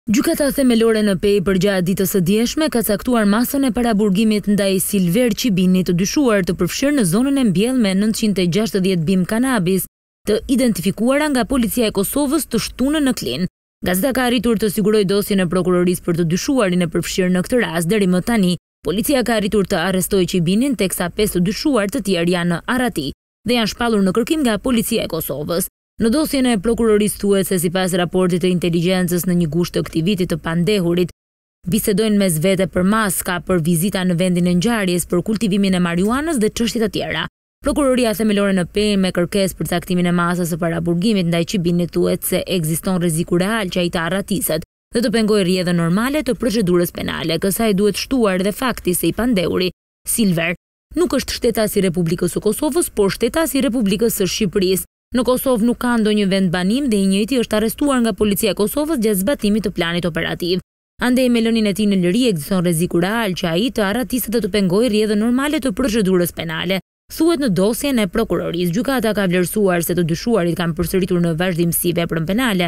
Gjykata themelore në Pej përgjatë ditës së dieshme ka caktuar masën e paraburgimit ndaj Silver Qibinit, të dyshuar të përfshirë në zonën e mbjellë me 960 bim kanabis, të identifikuara nga policia e Kosovës të shtunë në Klin. Gazeta ka arritur të sigurojë dosjen e prokurorisë për të dyshuarin e përfshirë në këtë rast. Deri më tani, policia ka arritur të arrestojë Qibinin, teksa 5 të dyshuar të tjerë janë në Arati dhe janë shpallur në kërkim nga policia e Kosovës. Në dosjen e prokurorisë thuhet se sipas raportit të inteligjencës në një gusht të këtij viti të pandehurit, bisedojnë mes vete për maska, për vizita në vendin e ngjarjes, për kultivimin e marijuanës dhe çështje të tjera. Prokuroria themelore në Pej me kërkesë për caktimin e masës së paraburgimit ndaj Qibinit thuhet se ekziston rreziku real që ai të arratiset dhe të pengojë rrjedhën normale të procedurës penale. Kësaj duhet shtuar dhe fakti se i pandehuri Silver nuk është shtetas i Republikës së Kosovës, por shtetas i Republikës së Shqipërisë. Në Kosovë nuk ka ndonjë vend banim dhe i njëjti është arrestuar nga policia e Kosovës gjatë zbatimit të planit operativ. Andej me lënien e tij në liri ekziston rreziku real që ai të arratiset dhe të pengojë rrjedhën normale të procedurës penale, thuhet në dosjen e prokurorisë. Gjykata ka vlerësuar se të dyshuarit kanë përsëritur në vazhdimsi veprën penale